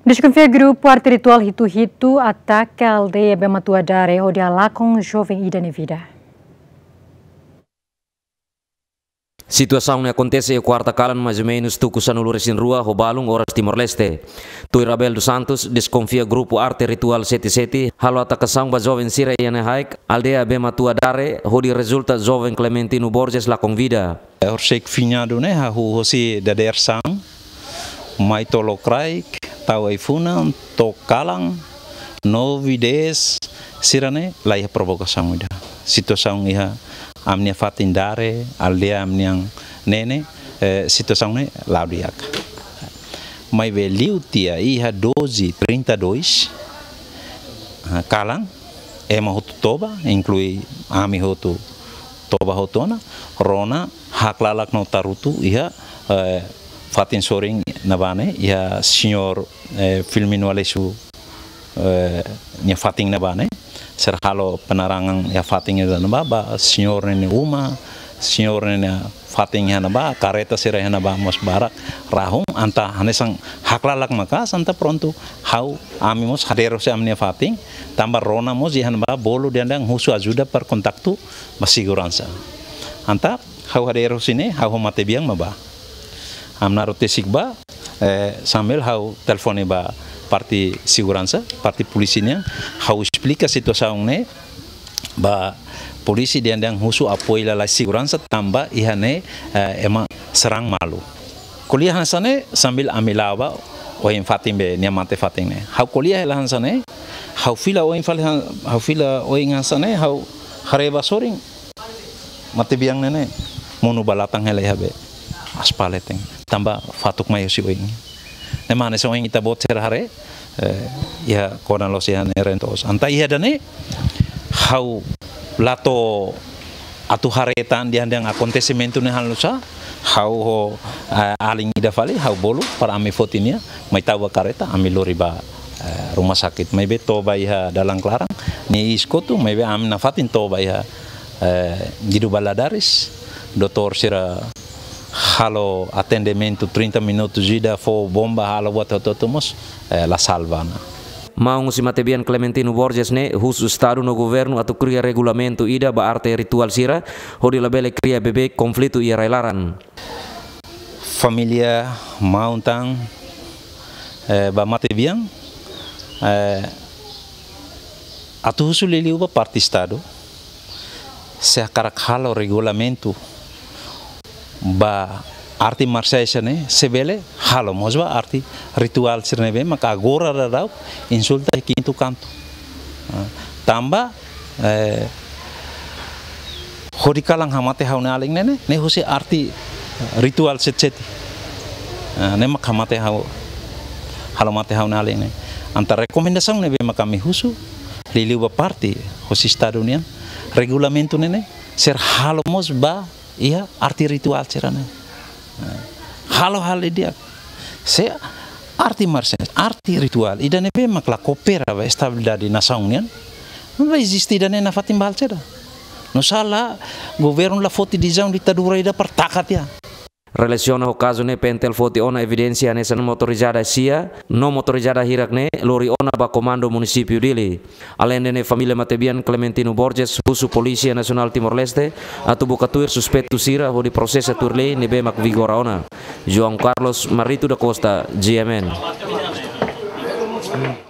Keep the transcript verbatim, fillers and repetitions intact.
Desconfia grupo arte ritual hitu-hitu ataca a aldeia Bematuadare, onde alacam um jovem ida na vida. Situação que acontece em quarta calan mais ou menos tu kusan uluresin rua Hobalung horas Timor-Leste. Tu Rabel dos Santos desconfia grupo arte ritual sete sete halo atacasang ba jovem sira yana haik aldeia Bematuadare hodi resulta jovem Clementino Borges la convida. Horsek finado ne ha hu hosi dader sang mai tolokraik tau ifuna to kalang novides sirane lai provokação muda situação iha amnia fatindare aldea amniang nene eh, situação ne laudiak mai veliu tia iha doze trinta e dois kalang ema hotu toba inclui ami hotu toba hotona rona haklalak no tarutu iha eh, fatin soring nabane ya senhor eh, filmino alesu eh, nya fating nabane serhalo penerangan ya fating itu naba senhor ini uma senhor ini fating ya naba kareta sirah ya naba mos barak rahum anta hanesang haklalak maka santa pronto hau ami mos hadero se amnia fating tambah rona mos ya naba bolu diandang husu ajuda per kontaktu masiguransa anta hau hadero sini hau mate biang maba amna rote sigba eh, sambil hau telefone ba parti segurança parti polisinya hau explica situação ne ba polisi dia yang husu apoio la segurança tamba ihane eh, ema serang malu kuliah hansane sambil amilawa o em fatim be niamate fatim ne hau kuliah la hansane hau fila o em fal hau fila o em hansane hau hareba soring mate biang nene monu balatang hele habe aspaleteng tambah fatuk mayo si oing ne mane so oing ita boter hare ya konan lo sihan rentos anta iya dane hau lato atu haretan dian yang acontecimento ne halusa hau ho aling ida fali hau bolu para ami fotinia mai tawa kareta ami loriba rumah sakit mai be toba iha dalang klarang ni iskotu mai be am na fatin toba iha didu baladaris doktor sira halo atendimento trinta minutos ida fo bomba halo buat totomos eh, la salvana. Maung si matebian Clementino Borges ne husu estado no governo atau cria regulamento ida ba arte ritual sira hodi labele cria bebê conflito ia railaran. Familia mauntang eh, ba matebian eh, atu husu liliu ba parte estado se akarak halo regulamento ba arti marciais ne sebele halo mosba arti ritual sirnebe maka agora radau insulta quinto canto tamba eh, horikalang hamate hauna aling nene ne husi arti ritual setset ne mak hamate hau halo mate hauna aling ne antara rekomendasang nebe maka mi husu liliu ba parti husi estado unian regulamento nene ser halo mosba iya arti ritual cerana halo hal dia se arti marciais arti ritual ida nebe makla kopera ba estabilidade nação unian não vai existir ida na fatim balcera no sala governo la foti dizão ditadura ida pertakat ya. Relaciona o caso ne pentel foti ona evidencia nessa motorizada sia no motorizada hirak ne lori ona ba komando município dele além de ne família matebian Clementino Borges husu polícia nacional Timor-Leste atau bukatuir suspeitu sira ho di proses turle ne be mak vigora ona João Carlos Marito da Costa G M N.